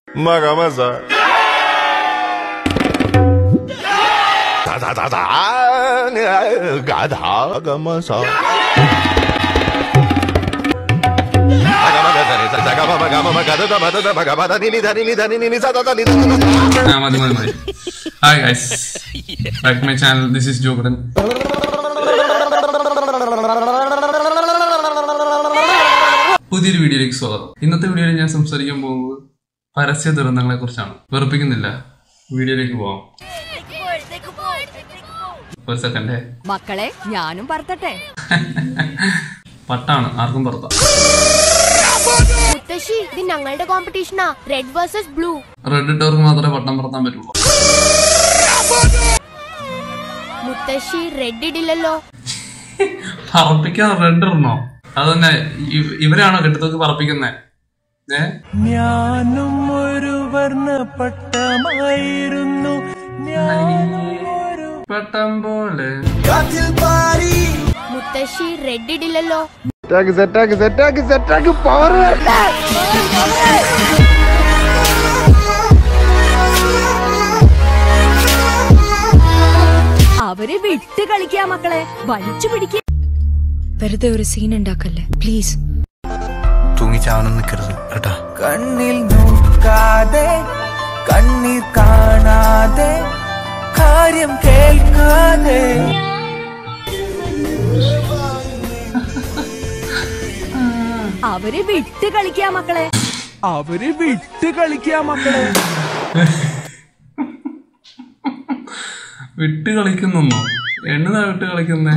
Magamasa. Gadha. Hi guys, back to my channel. This is Joku Ten. പുതിയൊരു വീഡിയോയിലേക്ക് സ്വാഗതം. ഇന്നത്തെ വീഡിയോയിൽ ഞാൻ സംസാരിക്കാൻ പോകുന്നത് പരസ്യ ദുരന്തങ്ങളെ കുറിച്ചാണ്. വെറുപ്പിക്കുന്നില്ല, വീഡിയോയിലേക്ക് പോവാം. ഒരു സെക്കൻഡ് മക്കളെ, ഞാനും പറത്തട്ടെ. പട്ടാണ്, ആർക്കും പറത്താം. ഇത് ഞങ്ങളുടെ കോമ്പറ്റീഷനാ, റെഡ് വേഴ്സസ് ബ്ലൂ. റെഡ് ഇട്ടവർക്ക് മാത്രമേ പട്ടം പറത്താൻ പറ്റുള്ളൂ. മുത്തശ്ശി റെഡ് ഇടില്ലല്ലോ. പറപ്പിക്കാൻ റെഡ് ഇടണോ? അതന്നെ, ഇവരാണോ കെട്ടിത്തോക്ക് പറപ്പിക്കുന്നേ? ഞാനും ഒരു വർണ്ണപ്പട്ടമായിരുന്നു, പട്ടം പോലെ. മുത്തശ്ശി റെഡ് ഇടില്ലല്ലോ. അവരെ വിട്ട് കളിക്കാ മക്കളെ, വലിച്ചു പിടിക്ക. വെറുതെ ഒരു സീൻ ഉണ്ടാക്കല്ലേ പ്ലീസ്. തൂങ്ങിച്ചാവണം നിൽക്കരുത് കേട്ടാ. കണ്ണിൽ നോക്കാതെ കണ്ണീർ കാണാതെ കാര്യം കേൾക്കാതെ അവരെ വിട്ട് കളിക്കാ മക്കളെ, അവര് വിട്ട് കളിക്കാ മക്കളെ. വിട്ട് കളിക്കുന്നോ? എന്നതാ വിട്ട് കളിക്കുന്നേ?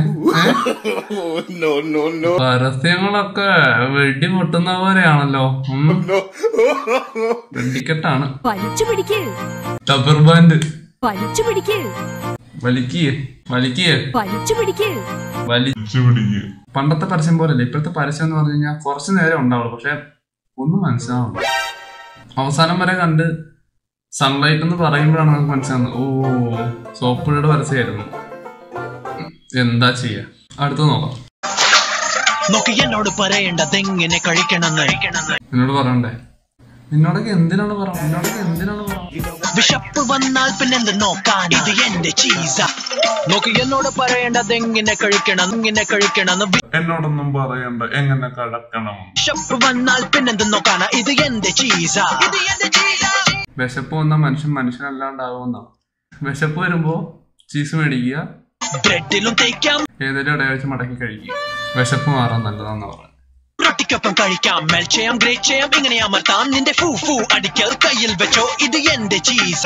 പരസ്യങ്ങളൊക്കെ വെടി പൊട്ടുന്ന പോലെയാണല്ലോ. വെടിക്കെട്ടാണ്. വലിച്ചു പിടിക്ക്, റബ്ബർ ബാൻഡ് വലിച്ചു പിടിക്ക്, വലിക്കേ വലിക്കേ വലിച്ചു പിടിക്ക്, വലിച്ചു പിടിക്ക്. പണ്ടത്തെ പരസ്യം പോലല്ലേ ഇപ്പോഴത്തെ പരസ്യം എന്ന് പറഞ്ഞു കഴിഞ്ഞാൽ കുറച്ചു നേരം ഉണ്ടാവുള്ളൂ, പക്ഷെ ഒന്നും മനസ്സിലാവുള്ളൂ. അവസാനം വരെ കണ്ട് സൺലൈറ്റ് എന്ന് പറയുമ്പോഴാണ് നമുക്ക് മനസ്സിലാവുന്നത്, ഓ സോപ്പുകളുടെ പരസ്യമായിരുന്നു. എന്താ ചെയ്യാ, അടുത്ത് നോക്കാം. എന്നോട് പറയണ്ടതെങ്ങനെ കഴിക്കണമെന്ന്. എന്നോട് പറയണ്ടേ? നിന്നോടൊക്കെ എന്തിനാണ് വിശപ്പ് വന്നാൽ പിന്നെന്ത് നോക്കാൻ, ഇത് എന്റെ ചീസ. എന്നോട് പറയേണ്ടതെങ്ങനെ കഴിക്കണം, ഇങ്ങനെ കഴിക്കണം. എന്നോടൊന്നും പറയണ്ട എങ്ങനെ കഴിക്കണം. വിശപ്പ് വന്നാൽ പിന്നെന്ത് നോക്കാനാ, ഇത് എന്റെ ചീസ. വിശപ്പ് വന്നാൽ മനുഷ്യനല്ലാണ്ടാവുന്ന. വിശപ്പ് വരുമ്പോ ചീസ് മേടിക്കുക, ബ്രെഡിലും തേക്കാം, ഏതൊരു ഇടയിൽ വെച്ച് മടക്കി കഴിക്കുക. വിശപ്പ് മാറാൻ നല്ലതാന്ന് പറയാം. റൊട്ടിക്കൊപ്പം കഴിക്കാം, മെൽ ചെയ്യാം, ഗ്രേറ്റ് ചെയ്യാം, ഇങ്ങനെ അമർത്താം. നിന്റെ ഫൂ ഫൂ അടിക്കൽ കയ്യിൽ വെച്ചോ, ഇത് എന്റെ ചീസ.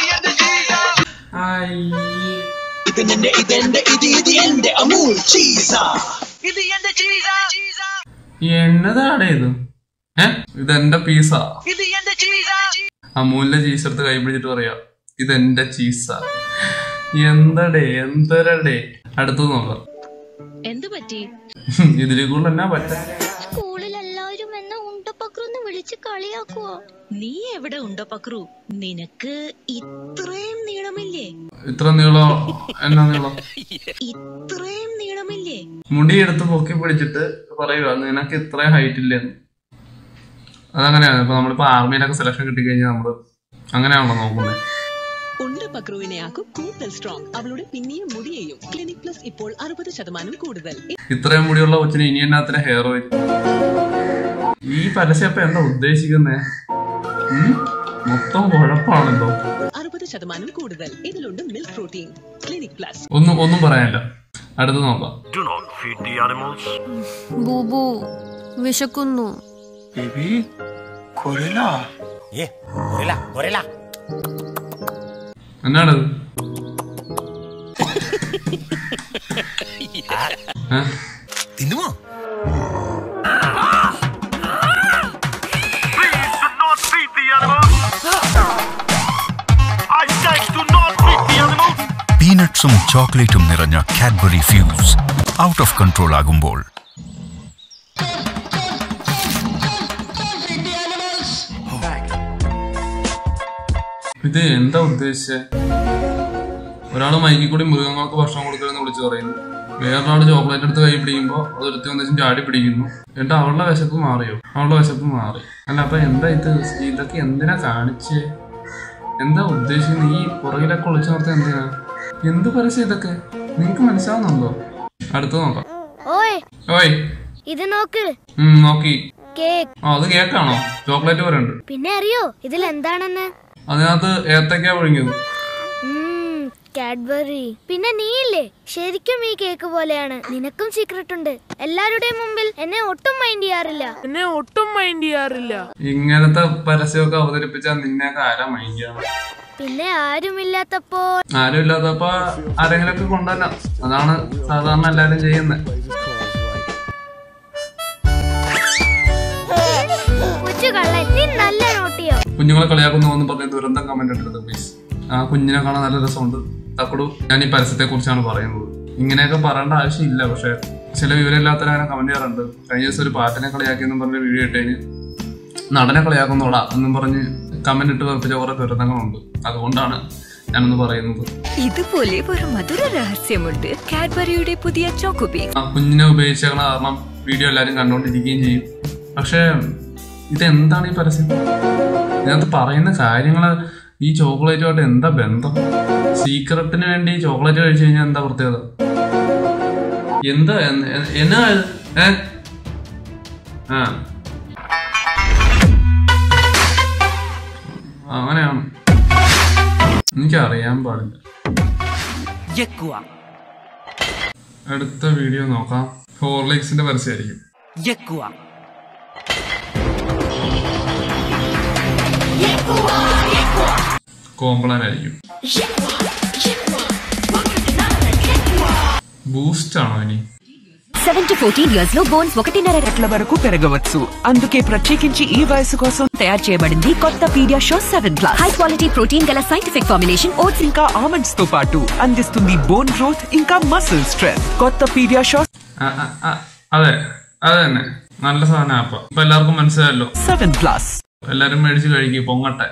ഇത് എന്റെ അമൂൽ ചീസ. ഇത് എന്റെ ചീസ. എന്നതാടേ ഇത്? ഇതെന്റെ പീസ. ഇത് എന്റെ ചീസ. അമൂലിന്റെ ചീസ് എടുത്ത് കൈ പിടിച്ചിട്ട് പറയാ, ഇതെന്റെ ചീസ. എന്തരടേ. അടുത്തത് നോക്കാം. എന്തു പറ്റി? ഇതിലെ കൂടുതൽ എന്നാ പറ്റാ? സ്കൂളിൽ എല്ലാവരും എന്നെ ഉണ്ടപ്പക്രൂന്ന് വിളിച്ച് കളിയാക്കുവോ? നീ എവിടെ ഉണ്ടപ്പക്രു? നിനക്ക് ഇത്രയും നീളമില്ലേ? ഇത്ര നീളം? എന്നാ നീളം? ഇത്രയും നീളമില്ലേ? മുടി എടുത്ത് പൊക്കി പിടിച്ചിട്ട് പറയുക, നിനക്ക് ഇത്രയും ഹൈറ്റ് ഇല്ലെന്ന്. അതങ്ങനെയാണ്. ഇപ്പൊ നമ്മളിപ്പോ ആർമിയിലൊക്കെ സെലക്ഷൻ കിട്ടിക്കഴിഞ്ഞാൽ നമ്മള് അങ്ങനെയാണല്ലോ നോക്കുന്നത്. ഉണ്ടപ്പക്രുവിനെയാക്കും കൂടുതൽ സ്ട്രോങ്, അവളുടെ പിന്നെയും മുടിയെയും. ക്ലിനിക് പ്ലസ് ഇപ്പോൾ 60% കൂടുതൽ. ഇത്രയും മുടിയുള്ള കൊച്ചിന് ഇനി എന്നാത്തിന് ഹെയർ ഓയിൽ? ഈ പരസ്യം അപ്പൊ എന്താ ഉദ്ദേശിക്കുന്നേ? മൊത്തം കുഴപ്പമാണല്ലോ. 60% കൂടുതൽ. ഇതിലുണ്ട് മിൽക്ക് പ്രോട്ടീൻ. Clinic plus. ഒന്നും പറയാനില്ല, അടുത്ത് നോക്കാം. ബൂബു വിശക്കുന്നു. എന്നാണത്? തിന്നുമോ? പീനട്സും ചോക്ലേറ്റും നിറഞ്ഞ Cadbury Fuse out of control ആകുമ്പോൾ ഇത് എന്താ ഉദ്ദേശിച്ചേ? ഒരാള് മൈക്കിൽ കൂടി മൃഗങ്ങൾക്ക് ഭക്ഷണം കൊടുക്കരുതെന്ന് വിളിച്ചു പറയുന്നു. വേറൊരാള് ചോക്ലേറ്റ് എടുത്ത് കൈ പിടിക്കുമ്പോ അതൊരുത്തി വന്നിട്ട് ചാടി പിടിക്കുന്നു. എന്നിട്ട് അവളുടെ വിശപ്പ് മാറിയോ? അവളുടെ വിശപ്പ് മാറി. അല്ല അപ്പൊ എന്താ ഇതൊക്കെ എന്തിനാ കാണിച്ചേ? എന്താ ഉദ്ദേശിക്കുന്നത്? ഈ പുറകിലൊക്കെ ഒളിച്ചു നിർത്താൻ എന്തിനാ? എന്ത് പരസ്യം ഇതൊക്കെ? നിങ്ങക്ക് മനസ്സിലാവുന്നുണ്ടോ? അടുത്ത് നോക്കാം. ഓയ് ഇത് നോക്ക്. നോക്കി. അത് കേക്കാണോ? ചോക്ലേറ്റ് പോലെ ഉണ്ട്. പിന്നെ അറിയോ ഇതിൽ എന്താണെന്ന്? അതിനകത്ത് ഏത്തക്ക ഒഴുങ്ങിയത്. കാഡ്ബറി. പിന്നെ നീയില്ലേ, ശരിക്കും ഈ കേക്ക് പോലെയാണ്. നിനക്കും സീക്രട്ട് ഉണ്ട്. എല്ലാവരുടെയും മുമ്പിൽ എന്നെ ഒട്ടും മൈൻഡ് ചെയ്യാറില്ല. ഇങ്ങനത്തെ പരസ്യമൊക്കെ അവതരിപ്പിച്ചാൽ നിന്നെയൊക്കെ ആരാ മൈൻഡ് ചെയ്യണം? പിന്നെ ആരുമില്ലാത്തപ്പോ ആരെങ്കിലൊക്കെ കൊണ്ടുവരാം. അതാണ് സാധാരണ എല്ലാരും ചെയ്യുന്നത്. കുഞ്ഞുങ്ങളെ കളിയാക്കുന്നു പറഞ്ഞ ദുരന്തം കമന്റ് ഇട്ടത് പ്ലീസ്. ആ കുഞ്ഞിനെ കാണാൻ നല്ല രസമുണ്ട്. തക്കടു ഞാൻ ഈ പരസ്യത്തെ കുറിച്ചാണ് പറയുന്നത്. ഇങ്ങനെയൊക്കെ പറയേണ്ട ആവശ്യമില്ല. പക്ഷെ ചില വിവരമില്ലാത്തവരങ്ങനെ കമന്റ് ചെയ്യാറുണ്ട്. കഴിഞ്ഞ ദിവസം ഒരു പാട്ടിനെ കളിയാക്കിയെന്നും പറഞ്ഞ വീഡിയോ ഇട്ടതിന് നടനെ കളിയാക്കുന്നോടാ എന്നും പറഞ്ഞ് കമന്റ് ഇട്ട് വെപ്പിച്ച കുറെ ദുരന്തങ്ങളുണ്ട്. അതുകൊണ്ടാണ് ഞാനൊന്ന് പറയുന്നത്. ഇതുപോലെ ഒരു മധുര രഹസ്യമുണ്ട് കാഡ്ബറിയുടെ പുതിയ ചോക്കോബി. ആ കുഞ്ഞിനെ ഉപയോഗിച്ച കാരണം വീഡിയോ എല്ലാരും കണ്ടോണ്ടിരിക്കുകയും ചെയ്യും. പക്ഷെ ഇതെന്താണ് ഈ പരസ്യം? ഇതിനകത്ത് പറയുന്ന കാര്യങ്ങള് ഈ ചോക്ലേറ്റുമായിട്ട് എന്താ ബന്ധം? സീക്രട്ടിന് വേണ്ടി ചോക്ലേറ്റ് കഴിച്ചു കഴിഞ്ഞാൽ എന്താ പ്രത്യേകത? എന്താ എന്നാ അങ്ങനെയാണ്. എനിക്കറിയാൻ പാടില്ല. അടുത്ത വീഡിയോ നോക്കാം. ഹോർലിക്സിന്റെ പരസ്യമായിരിക്കും. കോംപ്ലാൻ ആയിരിക്കും. బూస్ట్ ఆని 7 to 14 years లో బోన్స్ 1.5 రెట్ల వరకు పెరగవచ్చు. అందుకే ప్రత్యేకించి ఈ వయసు కోసం తయారు చేయబడింది కొత్త పీడియాషూర్ 7+. హై క్వాలిటీ ప్రోటీన్ గల సైంటిఫిక్ ఫార్ములేషన్ ఓట్స్ ఇంకా ఆల్మండ్స్ తో పాటు అందిస్తుంది బోన్ గ్రోత్ ఇంకా మసిల్ స్ట్రెంగ్త్. కొత్త పీడియాషూర్ అదే തന്നെ നല്ല സാധനം. അപ്പൊ എല്ലാവർക്കും മനസ്സിലായല്ലോ. 7+. എല്ലാരും മേടിച്ച് കഴിക്കും. പൊങ്ങട്ടെ.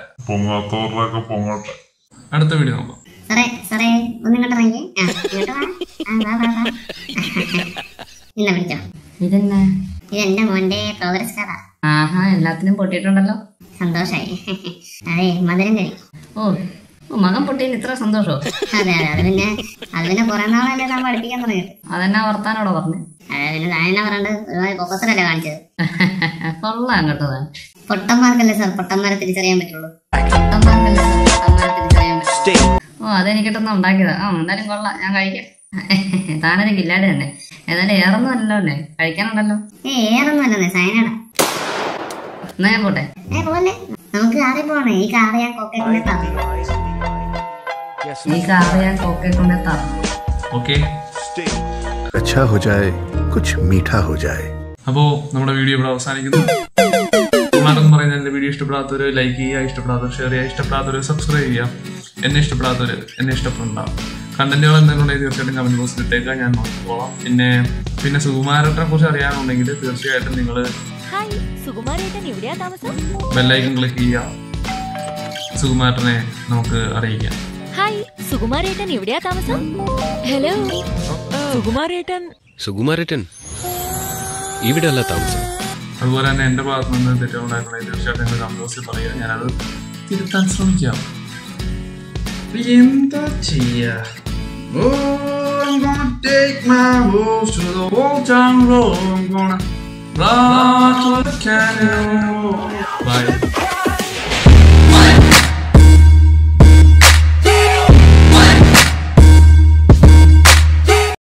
അടുത്ത വീഡിയോ നോക്കാം. ഇതെന്റെ മോന്റെ പ്രോഗ്രസ് കാർഡാ. ആഹാ, എല്ലാത്തിനും പൊട്ടിയിട്ടുണ്ടല്ലോ. സന്തോഷായി. അതെ, മധുരം കഴിക്കും. ഓ, മകൻ പൊട്ടിയിൽ ഇത്ര സന്തോഷോ? അതെ അതെ, അത് പിന്നെ കുറെ നാളല്ലേ ഞാൻ പഠിപ്പിക്കാൻ തുടങ്ങിയിട്ട്. അതെന്നാ വർത്താനോടോ പറഞ്ഞു? അതെ, പിന്നെ താനെന്നാ പറഞ്ഞത്? ഒരുപാട് ഫോക്കസറല്ലേ കാണിച്ചത്. കൊള്ളാം കേട്ടോ. പൊട്ടന്മാർക്കല്ലേ സാർ പൊട്ടന്മാരെ തിരിച്ചറിയാൻ പറ്റുള്ളൂ. ഓ, അതെനിക്കിട്ടൊന്നും ഉണ്ടാക്കിയതാ. എന്തായാലും കൊള്ളാം, ഞാൻ കഴിക്കാം. താനെനിക്ക് ഇല്ലാതെ തന്നെ. ഏതായാലും ഏറൊന്നും അല്ലല്ലോ അല്ലേ, കഴിക്കാനുണ്ടല്ലോ. ഏറൊന്നും അല്ലേ, സൈനടാ. എന്നാ ഞാൻ പോട്ടെ. നമുക്ക് കാറിൽ പോണേ. ഈ കാറ് ഞാൻ കൊക്കെ കൊണ്ടേ തറ. अच्छा हो जाए, कुछ मीठा हो जाए. അപ്പോ നമ്മുടെ വീഡിയോ ഇവിടെ അവസാനിക്കുന്നു. പറയുന്നത് എന്റെ വീഡിയോ ഇഷ്ടപ്പെടാത്തവര് ലൈക്ക് ചെയ്യുക, ഇഷ്ടപ്പെടാത്തവർ ഷെയർ ചെയ്യുക, ഇഷ്ടപ്പെടാത്തവര് സബ്സ്ക്രൈബ് ചെയ്യുക. എന്നെ ഇഷ്ടപ്പെടാത്തവര് എന്നെ ഇഷ്ടപ്പെടണ്ടാവും. കണ്ടന്റുകൾ എന്തെങ്കിലും ഉണ്ടെങ്കിൽ തീർച്ചയായിട്ടും കമന്റ് ബോക്സിൽ ഇട്ടേക്കാം, ഞാൻ നോക്കിക്കോളാം. പിന്നെ സുകുമാരേട്ടനെ കുറിച്ച് അറിയാനുണ്ടെങ്കിൽ തീർച്ചയായിട്ടും നിങ്ങൾ ബെല്ലൈക്കൺ ക്ലിക്ക് ചെയ്യുക. സുകുമാരനെ നമുക്ക് അറിയിക്കാം. ഹായ്, സുകുമാരേട്ടൻ എവിടെയാ താമസം? ഹലോ സുകുമാരേട്ടൻ ഇവിടെ അല്ല താമസം. അതുപോലെ തന്നെ എന്റെ ഭാഗത്ത് നിന്ന് തെറ്റുണ്ടായിട്ടുണ്ടെങ്കിൽ തീർച്ചയായിട്ടും നിങ്ങൾ കമന്റ് ബോക്സിൽ പറയുക, ഞാനത് തിരുത്താൻ ശ്രമിക്കാം. എന്താ ചെയ്യാ? I'm gonna take my horse to the old town road. I'm gonna ride to the canyon. Bye.